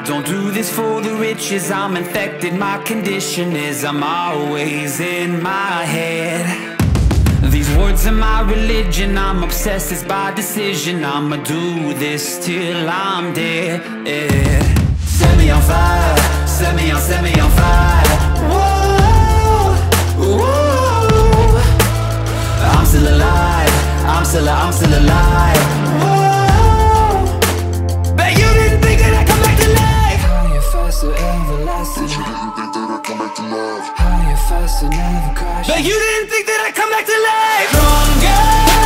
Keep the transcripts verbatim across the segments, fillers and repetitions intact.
don't do this for the riches, I'm infected, my condition is I'm always in my head. These words are my religion, I'm obsessed, it's by decision. I'ma do this till I'm dead. Set me on fire, set me on, set me on fire. Whoa, whoa. I'm still alive, I'm still, I'm still alive. Whoa. Bet you didn't think that I'd come back to life. Higher, faster, everlasting. Bet you didn't think that I'd come back to life. Higher, faster, never crash. Bet you didn't think that I'd come back to life. Stronger.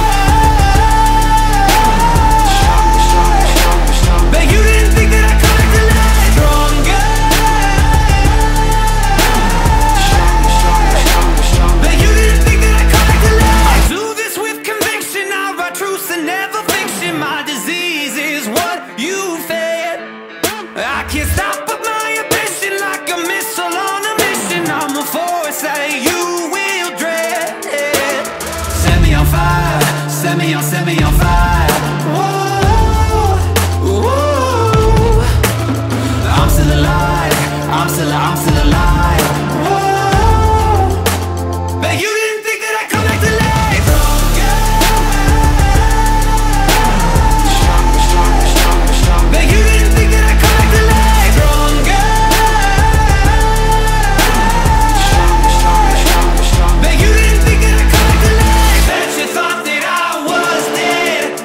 Bet you didn't think that I'd come back to life. Stronger. Bet you didn't think that I'd come back to life. I do this with conviction, I write truths and never fiction. My disease is what you fed. I can't stop but my ambition, like a missile on a mission. I'm a force that you will dread. Set me on fire, set me on, set me on fire. Whoa, whoa. I'm still alive, I'm still, I'm still alive. Whoa. Bet you didn't think that I'd come back to life. Bet you didn't think that I'd come back to life. Stronger. Bet you didn't think that I'd come back to life. Bet you thought that I was dead.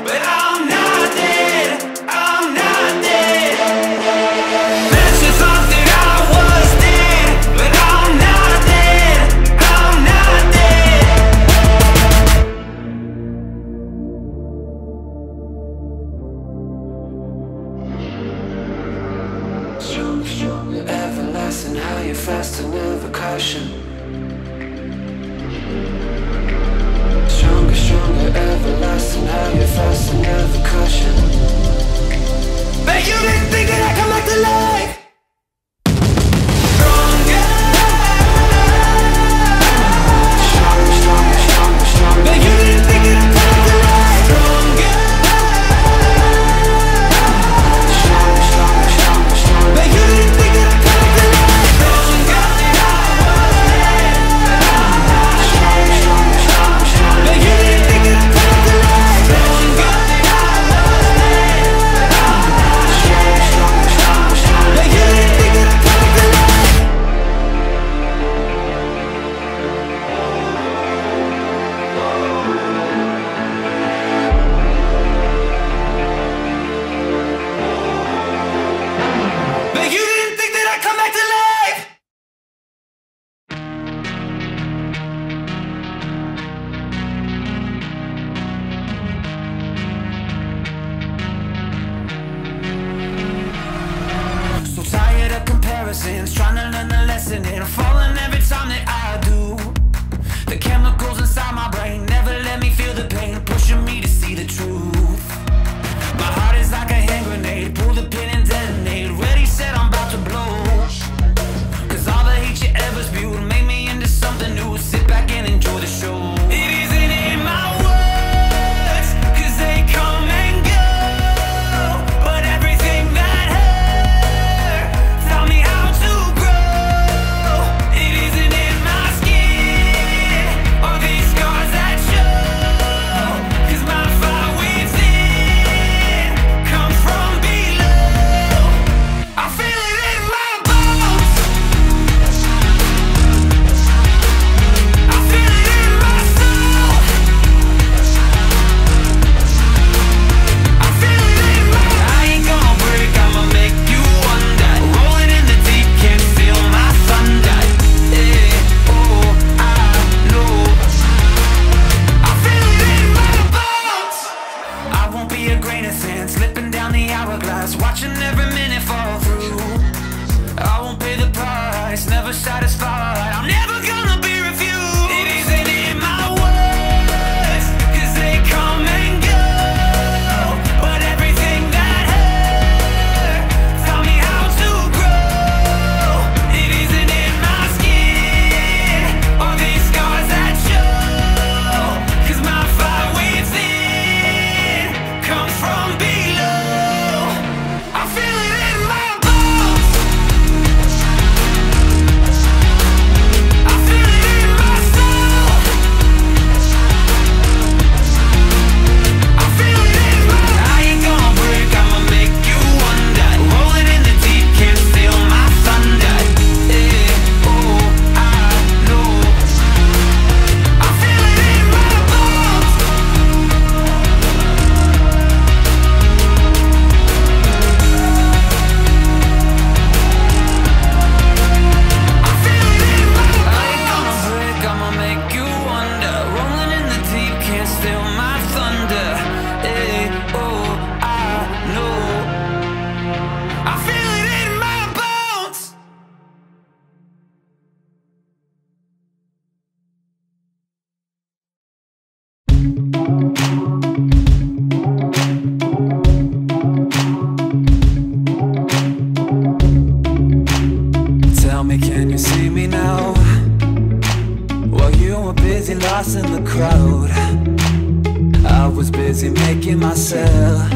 from the crowd. I was busy making myself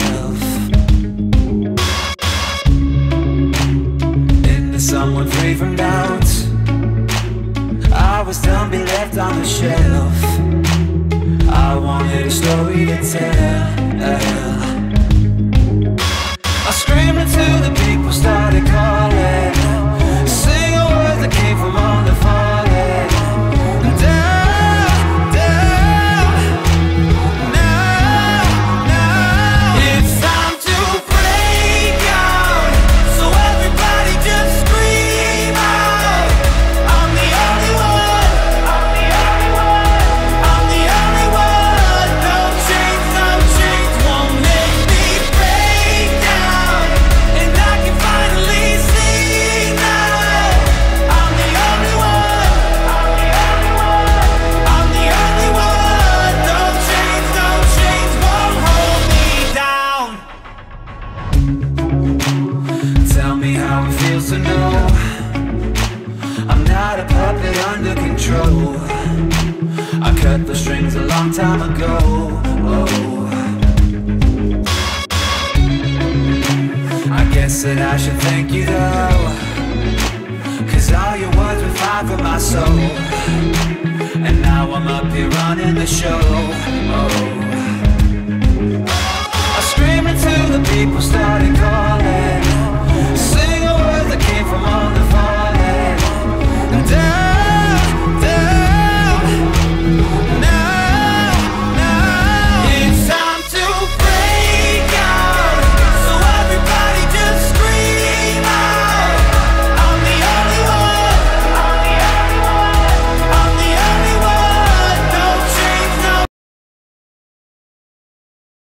into someone free from doubt. I was done being left on the shelf. I wanted a story to tell. I screamed until the people started calling, singing words that came from on the falling. Down, down, now, now it's time to break out. So everybody just scream out. I'm the only one, I'm the only one, I'm the only one. No change, no change won't make me break down. And I can finally see now. I'm the only one, I'm the only one, I'm the only one. No change, no change won't hold me down. Tell me how it feels to know I'm not a puppet under control. I cut the strings a long time ago. Oh, I guess that I should thank you though, 'cause all your words were fine for my soul. And now I'm up here running the show. Oh, I screamed until the people started